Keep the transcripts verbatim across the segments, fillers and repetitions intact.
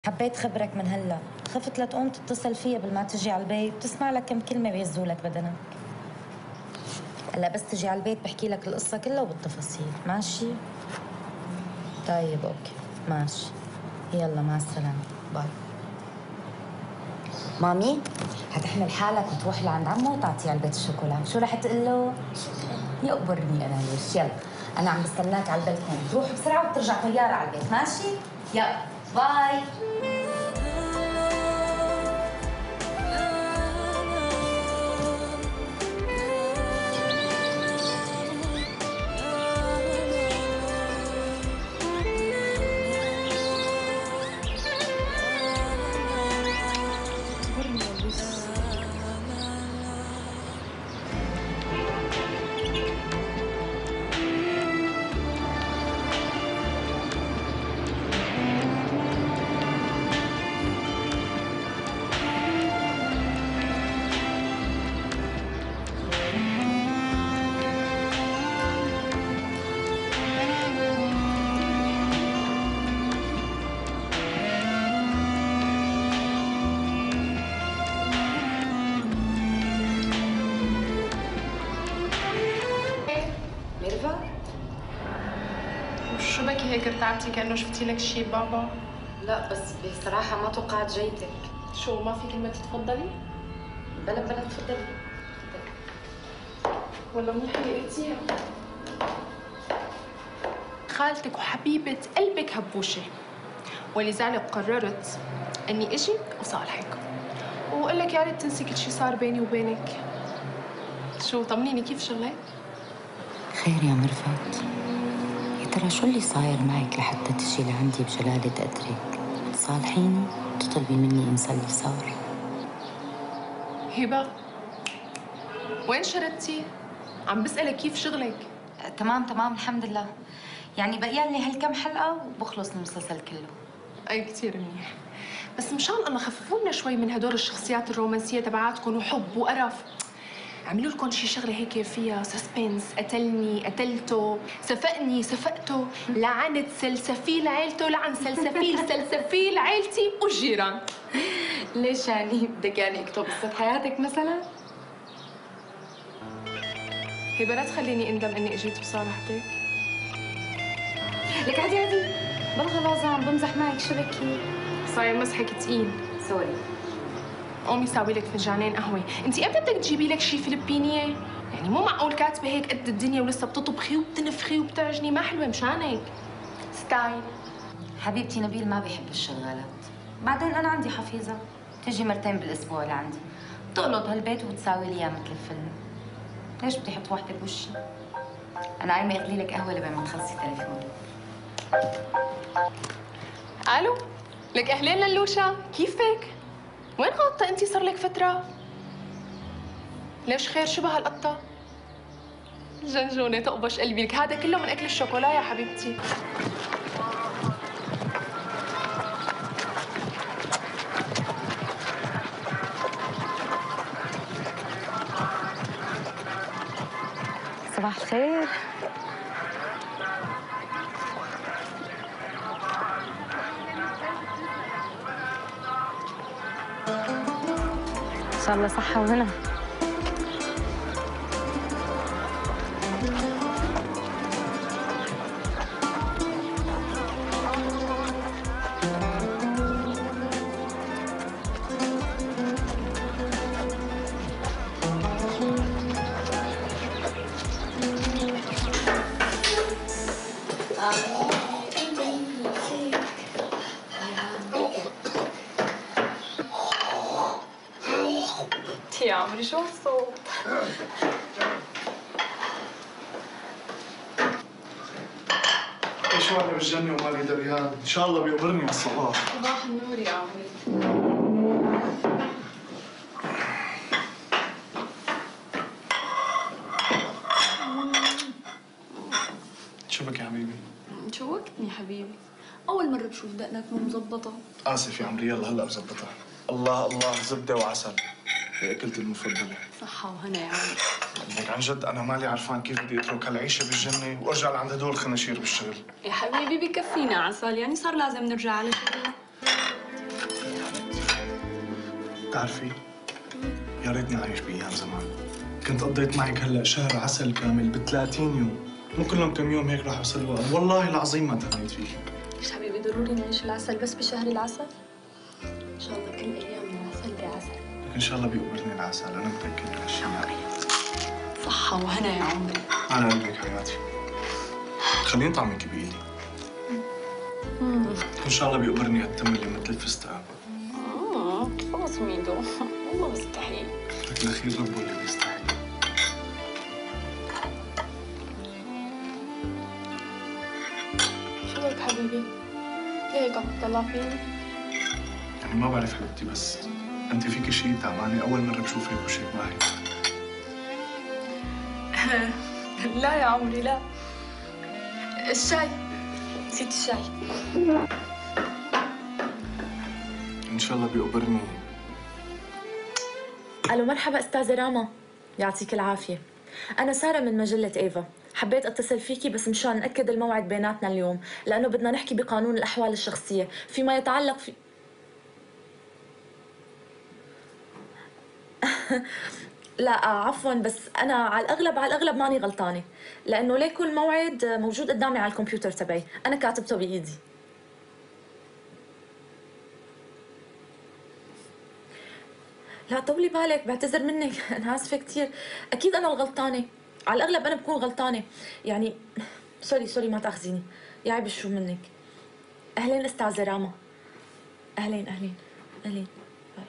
حبيت خبرك من هلا، خفت لا تقوم تتصل فيها قبل ما تجي على البيت وتسمع لك كم كلمة بيهزوا لك بدنك. هلا بس تجي على البيت بحكي لك القصة كلها وبالتفاصيل، ماشي؟ طيب اوكي، ماشي. يلا مع السلامة، باي. مامي هتحمل حالك وتروح لعند عمو وتعطيه علبة الشوكولا، شو رح تقول له؟ يقبرني انا ليش؟ يلا انا عم بستناك على البلكون، تروح بسرعة وبترجع طيارة على البيت، ماشي؟ يلا باي. شو بكي هيك ارتعبتي كأنه شفتي لك شيء بابا؟ لا بس بصراحة ما توقعت جيتك. شو ما في كلمة تتفضلي؟ بلا بلا تفضلي. والله منيحة اللي قلتيها. خالتك وحبيبة قلبك هبوشة، ولذلك قررت اني اجي وصالحك واقول لك يا ريت تنسي كل شيء صار بيني وبينك. شو طمنيني كيف شغلك؟ خير يا مرفت، يا ترى شو اللي صاير معك لحتى تجي لعندي بجلالة قدرك تصالحيني وتطلبي مني انسى اللي صار؟ هبة وين شردتي؟ عم بسألك كيف شغلك؟ أه تمام تمام الحمد لله، يعني بقي لي هالكم حلقة وبخلص المسلسل كله. اي كثير منيح، بس مشان الله خففوا لنا شوي من هدول الشخصيات الرومانسية تبعاتكم وحب وقرف. عملوا لكم شي شغله هيك فيها سسبنس، قتلني قتلته، سفقني سفقته، لعنت سلسفيل عيلته، لعن سلسفيل سلسفيل عيلتي والجيران. ليش يعني بدك يعني اكتب قصة حياتك مثلا؟ هبه لا تخليني اندم اني اجيت بصراحتك. لك عادي عادي، بالغلازة عم بمزح معك، شو بكي؟ صاير مسحك ثقيل. سوري. قومي ساوي لك فنجانين قهوه، انت امتى بدك تجيبي لك شي فلبينيه؟ يعني مو معقول كاتبه هيك قد الدنيا ولسه بتطبخي وبتنفخي وبتعجني، ما حلوه مشانك. ستايل. حبيبتي نبيل ما بيحب الشغالات، بعدين انا عندي حفيظة تجي مرتين بالاسبوع لعندي، بتقلط هالبيت وبتساوي لي اياه مثل الفيلم. ليش بدي احط وحدة بوشي؟ انا قايمة اغلي لك قهوة لبين ما تخلصي تليفونك. الو، لك اهلين للوشا، كيفك؟ وين غاطة انتي صار لك فترة؟ ليش خير شو بهالقطة؟ جنجونة تقبش قلبي، لك هذا كله من اكل الشوكولا يا حبيبتي. صباح الخير. ان شاء الله صحة وهنا. يا عمري شو هالصوت؟ شو انا بالجنة ومالي دريان، ان شاء الله بيقبرني على الصباح. صباح النور يا عمري. شو بك يا حبيبي؟ شوقتني حبيبي، أول مرة بشوف دقنك مو مظبطة. آسف يا عمري، يلا هلا بظبطها. الله الله، زبدة وعسل، هي أكلتي المفضلة. صحة وهنا يا عمري. لك عن جد أنا مالي عرفان كيف بدي أترك هالعيشة بالجنة وأرجع لعند هدول الخناشير بالشغل. يا حبيبي بكفينا عسل، يعني صار لازم نرجع على شغلنا. بتعرفي يا ريتني عايش بايام زمان. كنت قضيت معك هلا شهر عسل كامل ب ثلاثين يوم، مو كلهم كم يوم هيك راح اوصل الوقت، والله العظيم ما تهنيت فيكي. ليش حبيبي ضروري نعيش العسل بس بشهر العسل؟ ان شاء الله كل ايامنا عسل بعسل. لك ان شاء الله بيقبرني العسل، انا متاكد من هالشيء. صحة وهنا يا عمري. على قلبك حياتي. خليني طعمك بايدي. ان شاء الله بيقبرني هالتم اللي مثل الفستق. امم خلص ميدو، والله مستحيل. لك الاخير ربه اللي بيستحي. شو بك حبيبي؟ ليه هيك عم تطلع فيني؟ يعني ما بعرف حبيبتي، بس انت فيكي شيء تعبانه، اول مره بشوفك وشك معي. لا يا عمري لا. الشاي، نسيت الشاي. ان شاء الله بيقبرني. الو مرحبا استاذه راما، يعطيك العافيه. انا ساره من مجله ايفا، حبيت اتصل فيكي بس مشان ناكد الموعد بيناتنا اليوم، لانه بدنا نحكي بقانون الاحوال الشخصيه فيما يتعلق في لا عفوا، بس انا على الاغلب على الاغلب ماني غلطانه، لانه ليكو الموعد موجود قدامي على الكمبيوتر تبعي، انا كاتبته بايدي. لا طولي بالك، بعتذر منك، انا اسفه كثير، اكيد انا الغلطانه، على الاغلب انا بكون غلطانه، يعني سوري سوري ما تاخذيني، يا عيب شو منك. اهلين استاذه راما. اهلين اهلين اهلين. باي.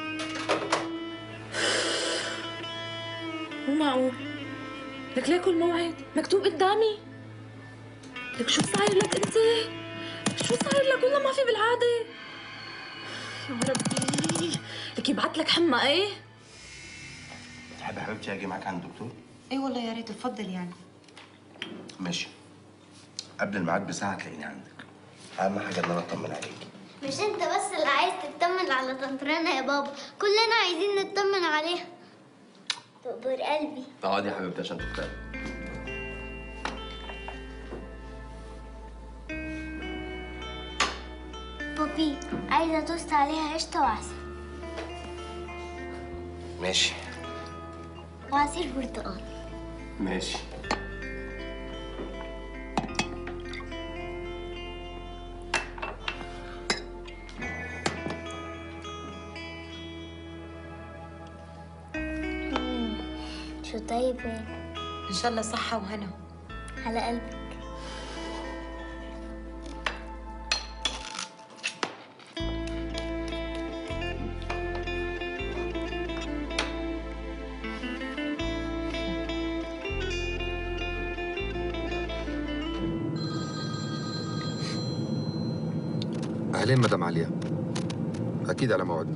مو معقول، لك ليكو الموعد مكتوب قدامي. لك شو صاير لك انت؟ شو صاير لك؟ والله ما في بالعاده. يا ربي، لك يبعت لك حمى ايه؟ تحبي حبيبتي اجي معاك عند الدكتور؟ ايه والله يا ريت، تفضل يعني. ماشي. قبل الميعاد بساعة تلاقيني عندك. أهم حاجة إن أنا أطمن عليكي. مش انت بس اللي عايز تطمن على طنط رنا يا بابا، كلنا عايزين نطمن عليها. تقبر قلبي. اقعدي يا حبيبتي عشان تختاري. بابي عايزه توست عليها قشطه وعسل. ماشي. وعصير برتقال. ماشي. شو طيب هيك؟ ان شاء الله صحه وهنا. على قلبك. أهلين مدام عليا، أكيد على موعدنا.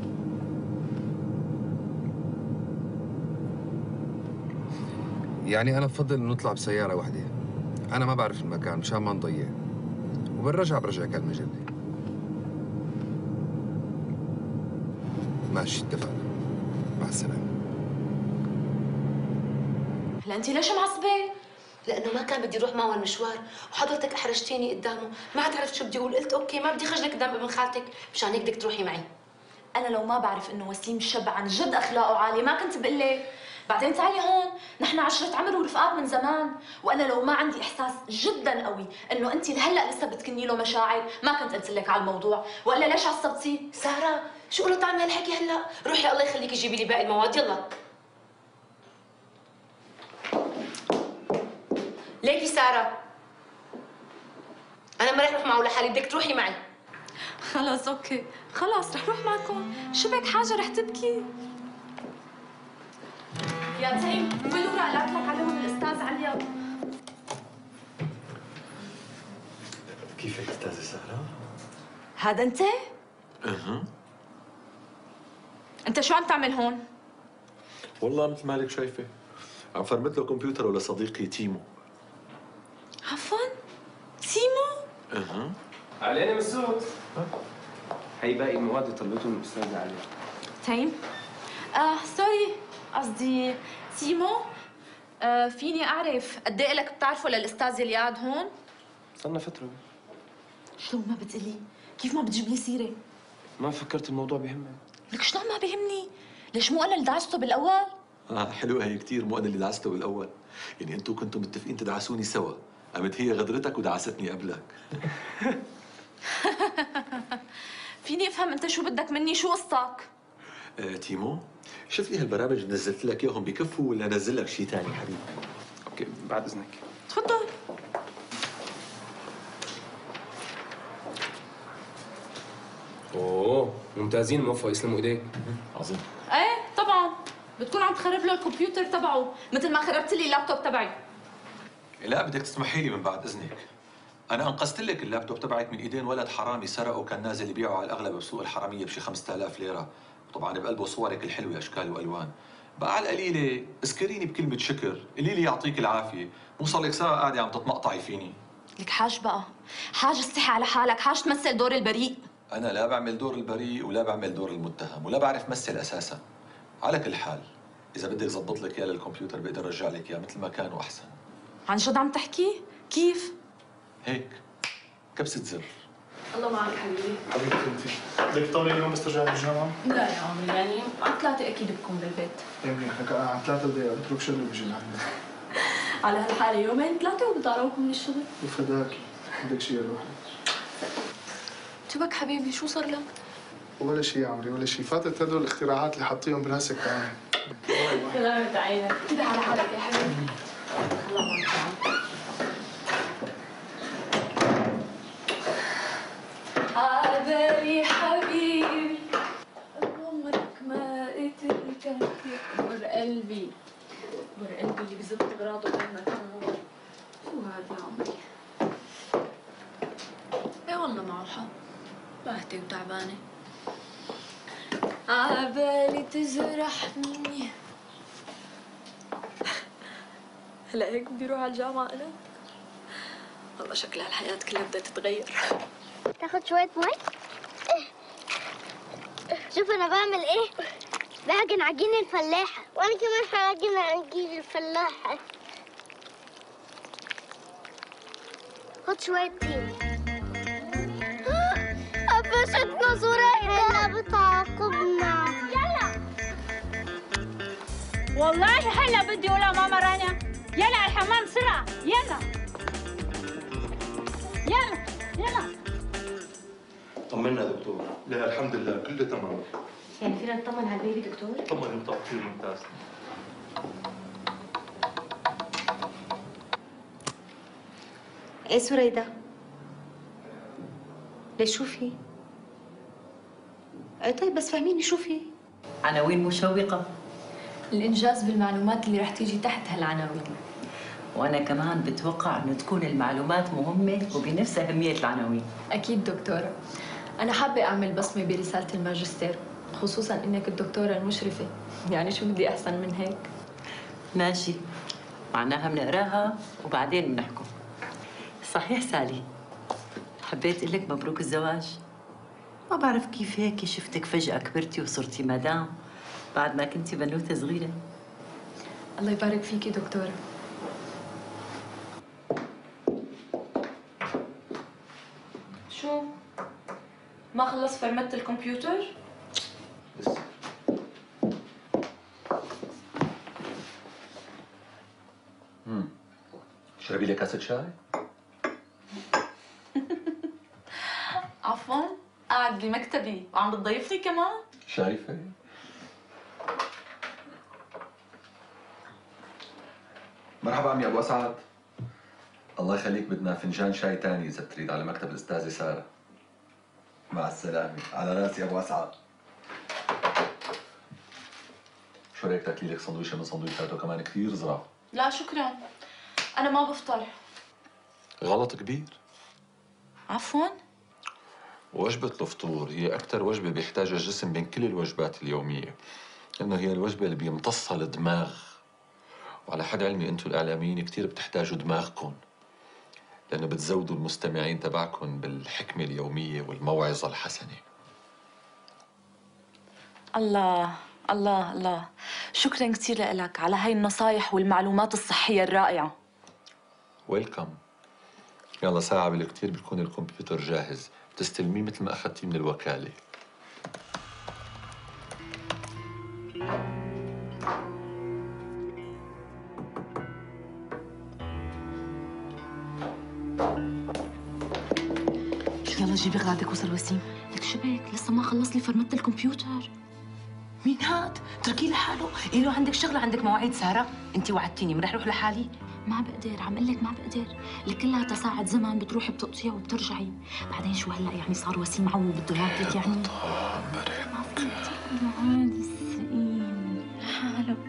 يعني أنا بفضل نطلع بسيارة واحدة، أنا ما بعرف المكان مشان ما نضيع، وبالرجعة برجعك على المجلة. ماشي اتفقنا، مع السلامة. هلا أنت ليش معصبة؟ لانه ما كان بدي اروح معه المشوار وحضرتك احرجتيني قدامه، ما عاد عرفت شو بدي اقول، قلت اوكي ما بدي خجلك قدام ابن خالتك، مشان هيك بدك تروحي معي. أنا لو ما بعرف إنه وسيم شاب عن جد أخلاقه عالية ما كنت بقول لك. بعدين تعالي هون، نحن عشرة عمر ورفقات من زمان، وأنا لو ما عندي إحساس جدا قوي إنه أنت لهلا لسه بتكني له مشاعر ما كنت قلت لك على الموضوع، وإلا ليش عصبتي؟ ساره شو قلت عم هالحكي هلا؟ روحي الله يخليكي جيبي لي باقي المواد يلا. ليكي ساره انا ما رح اروح معه لحالي، بدك تروحي معي. خلص أوكي، خلص رح روح معكم، شو بك حاجة رح تبكي؟ يا تيم قول ورا قلت لك عليهم الأستاذ عليا. كيفك أستاذة سارة؟ هذا أنت؟ اها. أنت شو عم تعمل هون؟ والله مثل مالك شايفة عم فرمت له كمبيوتر لصديقي تيمو. عفوا؟ تيمو؟ اها. علينا من الصوت. هي باقي المواد اللي طلبتهم الاستاذة عليا. تيم؟ آه سوري، قصدي تيمو، آه فيني أعرف قد إيه لك بتعرفه للأستاذ اللي قاعد هون؟ صرنا فترة. شو ما بتقلي؟ كيف ما بتجيب لي سيرة؟ ما فكرت الموضوع بيهمك. لك شلون ما بيهمني؟ ليش مو انا اللي دعسته بالاول؟ اه حلوه هي كثير، مو انا اللي دعسته بالاول. يعني انتم كنتوا متفقين تدعسوني سوا، قامت هي غدرتك ودعستني قبلك. فيني افهم انت شو بدك مني؟ شو قصتك؟ آه تيمو، شوف لي هالبرامج اللي نزلت لك اياهم بكفوا ولا انزل لك شيء ثاني حبيبي؟ اوكي بعد اذنك. تفضل. اوه ممتازين، موفق، يسلموا ايديك. عظيم. ايه طبعا، بتكون عم تخرب له الكمبيوتر تبعه مثل ما خربت لي اللابتوب تبعي. لا بدك تسمحي لي من بعد اذنك. انا انقذت لك اللابتوب تبعك من ايدين ولد حرامي سرقه وكان نازل يبيعه على الاغلب بسوق الحراميه بشي خمسة آلاف ليره، وطبعا بقلبه صورك الحلوه اشكال والوان. بقى على القليله اذكريني بكلمه شكر، قولي لي يعطيك العافيه، مو صار لك ساعه قاعده عم تتمقطعي فيني. لك حاج بقى، حاج استحي على حالك، حاج تمثل دور البريء. انا لا بعمل دور البريء ولا بعمل دور المتهم ولا بعرف مثل اساسا. على كل حال اذا بدك ظبط لك اياه للكمبيوتر بقدر ارجع لك اياه مثل ما كان واحسن. عن جد عم تحكي؟ كيف؟ هيك كبسه زر. الله معك حبيبي. حبيبتي انت بدك تطولي اليوم بس ترجعي من الجامعه؟ لا يا عمري، يعني على ثلاثة أكيد بكون بالبيت. ايه منيح، لك عن ثلاثة دقايق اترك شغلي وبجي لعندك. على هالحالة يومين ثلاثة وبدي أروح من الشغل. وفداكي، بدك شيء اروح شو بك حبيبي، شو صار لك؟ ولا شيء يا عمري ولا شيء، فاتت هدول الاختراعات اللي حاطيهم براسك تعالي. سلامة عينك، انتبه على حالك يا حبيبي. الله معك. عبالي حبيبي عمرك ما قتلتك يكبر قلبي، يكبر قلبي اللي بزت اغراضه بين مكان. شو هذا يا عمري؟ ايه والله معه حق، باهتة وتعبانة. عبالي تجرحني. هلا هيك بدي اروح على الجامعة انا؟ والله شكلها الحياة كلها بدها تتغير. تاخد شوية مي؟ شوف أنا بعمل إيه؟ بعجن عجين الفلاحة، وأنا كمان هعجن عجين الفلاحة. خد شوية طين. قفشتنا زريقة. هلا بتعاقبنا. يلا. والله هلا بدي أقولها ماما رانيا. يلا على الحمام بسرعة، يلا. يلا يلا. طمنا يا دكتور. لا الحمد لله كله تمام. يعني فينا نطمن على البيبي دكتور؟ طمني طبعا كثير ممتاز. ايه سريدة؟ ليش شو في؟ ايه طيب بس فهميني شو في؟ عناوين مشوقة. الإنجاز بالمعلومات اللي رح تيجي تحت هالعناوين. وأنا كمان بتوقع إنه تكون المعلومات مهمة وبنفس أهمية العناوين. أكيد دكتورة. أنا حابة أعمل بصمة برسالة الماجستير، خصوصاً إنك الدكتورة المشرفة، يعني شو بدي أحسن من هيك؟ ماشي، معناها بنقراها وبعدين بنحكم. صحيح سالي، حبيت أقول لك مبروك الزواج. ما بعرف كيف هيك شفتك فجأة كبرتي وصرتي مدام بعد ما كنتي بنوتة صغيرة. الله يبارك فيكي دكتورة. شو؟ ما خلص فرمت الكمبيوتر؟ لسه. امم شربي لي كاسة شاي؟ عفواً، قاعد بمكتبي وعم بتضيفني كمان؟ شايفة؟ مرحبا عمي ابو اسعد. الله يخليك، بدنا فنجان شاي تاني اذا بتريد على مكتب الاستاذه ساره. مع السلامه، على راسي ابو اسعد. شو رايك تاكلي لك سندويشه من سندويشاته كمان كثير ظراف؟ لا شكراً، أنا ما بفطر. غلط كبير. عفواً؟ وجبة الفطور هي أكثر وجبة بيحتاجها الجسم بين كل الوجبات اليومية، لأنه هي الوجبة اللي بيمتصها الدماغ. وعلى حد علمي أنتم الإعلاميين كثير بتحتاجوا دماغكم، لأنه بتزودوا المستمعين تبعكم بالحكمة اليومية والموعظة الحسنة. الله الله الله، شكراً كثير لك على هاي النصايح والمعلومات الصحية الرائعة. ويلكم. يلا ساعة بالكثير بيكون الكمبيوتر جاهز، بتستلميه مثل ما أخذتيه من الوكالة. يلا جيبي غراضك وصل وسيم. لك شبك لسه ما خلص لي فرمت الكمبيوتر. مين هاد؟ اتركيه لحاله، إله عندك شغله، عندك مواعيد ساره، انت وعدتيني ما رح اروح لحالي. ما بقدر، عم قلك ما بقدر، لك كلها تساعة زمن بتروحي بتقطيها وبترجعي، بعدين شو هلا يعني صار وسيم عو بده ياكلك يعني؟ ما فهمتي انه عادي السقيم لحاله.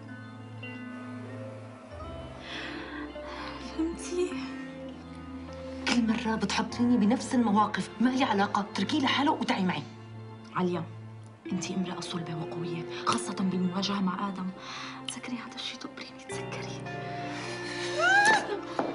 فهمتي؟ كل مرة بتحطيني بنفس المواقف، ما لي علاقة، اتركيه لحاله وتعي معي. عليا، انت امرأة صلبة وقوية، خاصة بالمواجهة مع آدم. تذكري هذا الشيء، تقبريني تذكري.